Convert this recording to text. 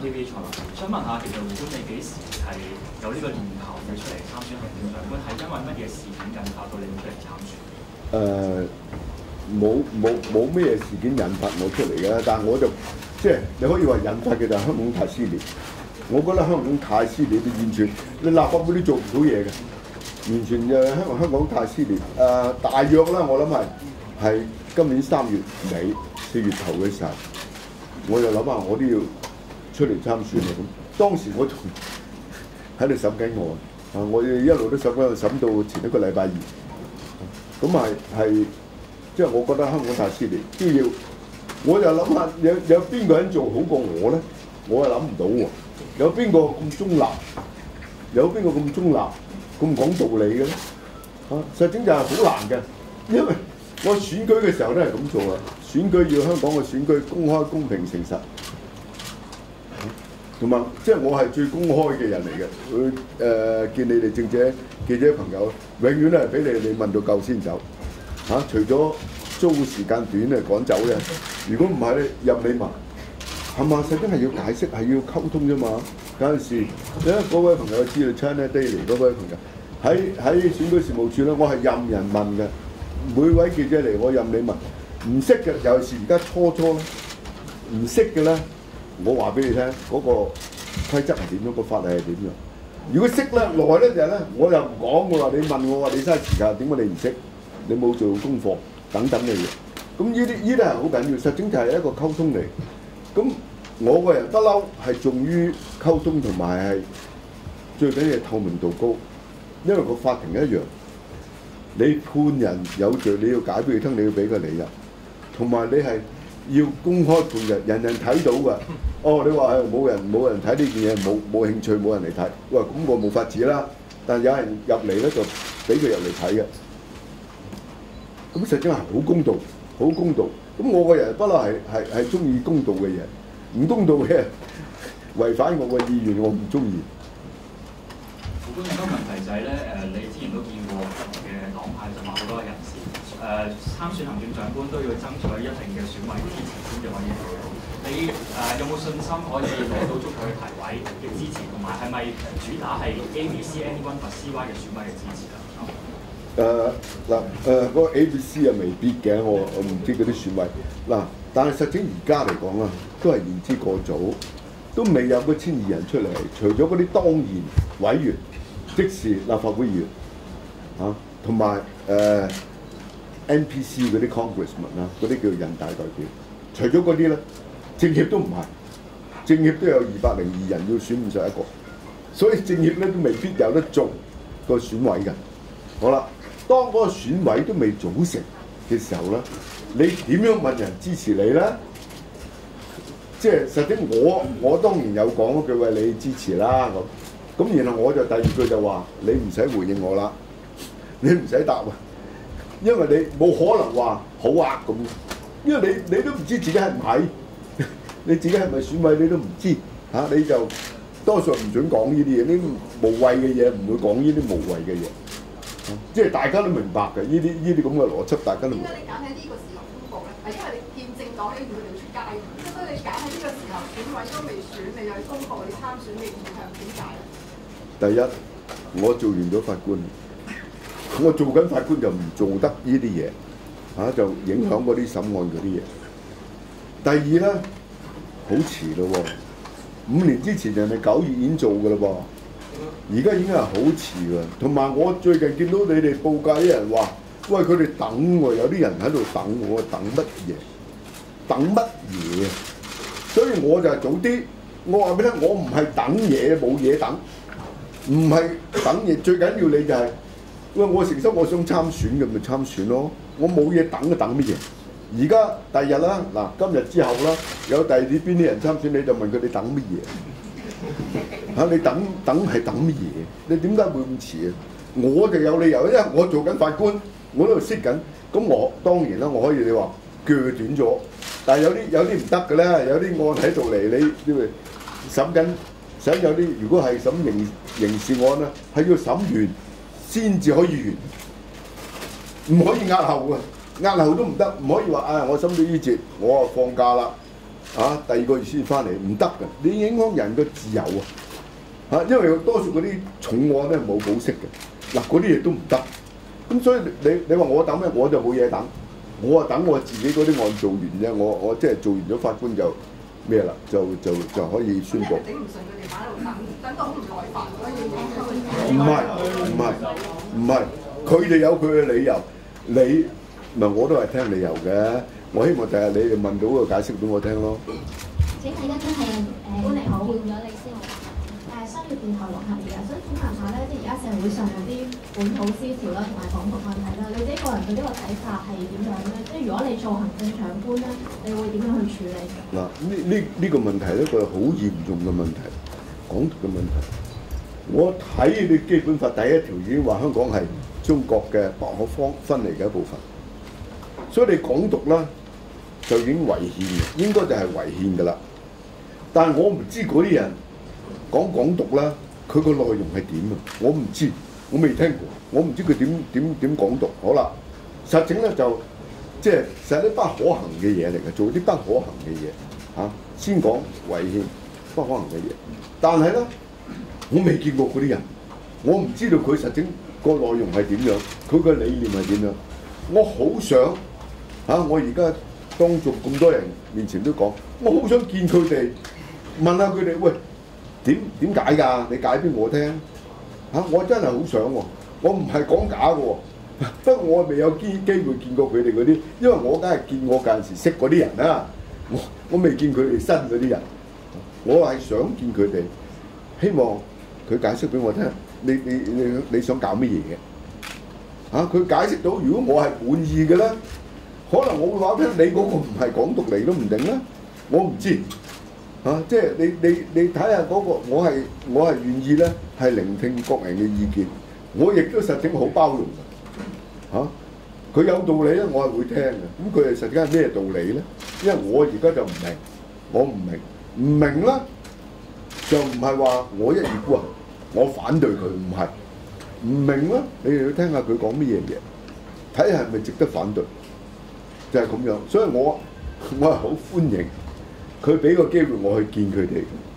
TVB 財務想問下，其實胡官你幾時係有呢個念頭要出嚟參選行政長官？係因為乜嘢事件引發到你要出嚟參選？ 冇咩事件引發我出嚟嘅，但係我就即係你可以話引發嘅就係香港太撕裂。我覺得香港太撕裂，完全你立法會都做唔到嘢嘅，完全就香港太撕裂。大約啦，我諗係今年3月尾4月頭嘅時候，我就諗下我都要出嚟參選啦。咁當時我仲喺度審緊案，我一路都審到前一個禮拜二。咁係即係我覺得香港太撕裂，都要我就諗下有邊個人做好過我咧？我又諗唔到喎。有邊個咁中立？有邊個咁中立、咁講道理嘅咧？實情就係好難嘅，因為我選舉嘅時候都係咁做啊。選舉要香港嘅選舉公開、公平、誠實，同埋即係我係最公開嘅人嚟嘅。見你哋記者朋友，永遠都係俾你問到夠先走。除咗租時間短咧趕走嘅，如果唔係咧任你問。係嘛？實際係要解釋，係要溝通啫嘛。有陣時，嗰位朋友知道 China Daily 嗰位朋友喺選舉事務處咧，我係任人問嘅。每位記者嚟，我任你問。唔識嘅，尤其是而家初咧，唔識嘅咧，我話俾你聽，嗰個規則係點樣，個法例係點樣。如果識咧，耐咧就係咧，我又唔講，我話你問我話你嘥時間，點解你唔識？你冇做功課等等嘅嘢。咁呢啲係好緊要，實際就係一個溝通嚟。咁我個人不嬲係重於溝通同埋係最緊要透明度高，因為個法庭一樣，你判人有罪，你要解俾佢聽，你要俾個理由，同埋你係要公開判人，人人睇到㗎。你話冇人睇呢件嘢，冇興趣，冇人嚟睇，喂，咁我冇法子啦。但係有人入嚟咧，就俾佢入嚟睇嘅。咁實際係好公道，好公道。咁我個人不嬲係中意公道嘅嘢，唔公道嘅違反我嘅意願，我唔中意。 胡官另一個問題就係咧，你之前都見過不同嘅黨派同埋好多人士，參選行政長官都要爭取一定嘅選委支持先至可以做到。你有冇信心可以攞到足夠嘅提位嘅支持，同埋係咪主打係 ABC Anyone but CY 嘅選委嘅支持啊？ 嗰個 ABC 啊未必嘅，我唔知嗰啲選委但係實情而家嚟講啊，都係言之過早，都未有嗰1200人出嚟，除咗嗰啲當然委員，即是立法會議員同埋NPC 嗰啲 congressman 嗰啲叫人大代表，除咗嗰啲咧，政協都唔係，政協都有202人要選51個，所以政協咧都未必有得做個選委嘅。好啦。當嗰個選委都未組成嘅時候咧，你點樣問人支持你咧？即係實際我當然有講嗰句話，你支持啦咁，然後我就第二句就話你唔使回應我啦，你唔使答啊，因為你冇可能話好啊咁，因為你都唔知自己係唔係，你自己係咪選委你都唔知你就多數唔準講呢啲嘢，呢啲無謂嘅嘢唔會講呢啲無謂嘅嘢。即係大家都明白嘅，呢啲咁嘅邏輯，大家都明白。點解你揀喺呢個時候公佈咧？係因為你見證黨希望佢哋出街，即係所以你揀喺呢個時候選委都未選，你又要公佈你參選嘅意向，點解咧？第一，我做完咗法官，我做緊法官就唔做得呢啲嘢，就影響嗰啲審案嗰啲嘢。第二咧，好遲咯喎，5年之前人哋9月已經做㗎啦噃。而家已經係好遲㗎，同埋我最近見到你哋報界啲人話，喂佢哋等喎，有啲人喺度等我，等乜嘢？等乜嘢？所以我就係早啲，我話俾你聽，我唔係等嘢，冇嘢等，唔係等嘢，最緊要你就係，喂我誠心我想參選嘅咪參選咯，我冇嘢等嘅，等乜嘢？而家第日啦，今日之後啦，有第二啲邊啲人參選，你就問佢哋等乜嘢？你等係等乜嘢？你點解會咁遲啊？我就有理由，因為我做緊法官，我喺度識緊。咁我當然啦，我可以你話鋸短咗，但係有啲唔得嘅咧，有啲案喺度嚟，你審緊想有啲，如果係審刑事案咧，係要審完先至可以完，唔可以押後嘅，押後都唔得，唔可以話我審到呢節，我放假啦， 第二個月先翻嚟，唔得㗎，你影響人嘅自由因為多數嗰啲重案咧冇保釋嘅，嗱嗰啲嘢都唔得。咁所以你話我等咩？我就冇嘢等，我等我自己嗰啲案做完啫。我即係做完咗，法官就咩啦，就可以宣佈。 頂唔順佢哋喺度等到好唔耐煩，所以唔係，佢哋有佢嘅理由，你咪我都係聽理由嘅。我希望第日你哋問到個解釋俾我聽咯。 請問一真係官嚟好，換咗你先好。商業電台黃合儀想請問下咧，即係而家社會上有啲本土思潮啦，同埋港獨問題啦，你自己個人對呢個睇法係點樣咧？即係如果你做行政長官咧，你會點樣去處理？ 嗱，呢個問題咧，個好嚴重嘅問題，港獨嘅問題。我睇你基本法第一條已經話香港係中國嘅不可分離嘅一部分，所以你港獨啦就已經違憲嘅，應該就係違憲㗎啦。但係我唔知嗰啲人講港獨啦，佢個內容係點啊？我唔知，我未聽過，我唔知佢點港獨。好啦，實情咧就即係實啲不可行嘅嘢嚟嘅，做啲不可行嘅嘢先講違憲不可行嘅嘢。但係咧，我未見過嗰啲人，我唔知道佢實情個內容係點樣，佢個理念係點樣。我好想我而家當眾咁多人面前都講，我好想見佢哋，問下佢哋喂。點解㗎？你解俾我聽我真係好想喎，我唔係講假嘅喎，不過我未有機會見過佢哋嗰啲，因為我梗係見我嗰陣時識嗰啲人啦，我未見佢哋新嗰啲人，我係想見佢哋，希望佢解釋俾我聽，你想搞乜嘢嘅？佢解釋到，如果我係滿意嘅咧，可能我會話聽你嗰個唔係港獨嚟都唔定啦，我唔知。即係你睇下嗰個，我係願意咧，係聆聽各人嘅意見，我亦都實情好包容嘅佢有道理咧，我係會聽嘅。咁佢係實際係咩道理咧？因為我而家就唔明，我唔明啦，就唔係話我一意孤行，我反對佢，唔係唔明啦。你哋要聽下佢講乜嘢嘢，睇下係咪值得反對，就係咁樣。所以我係好歡迎。佢俾個機會我去見佢哋。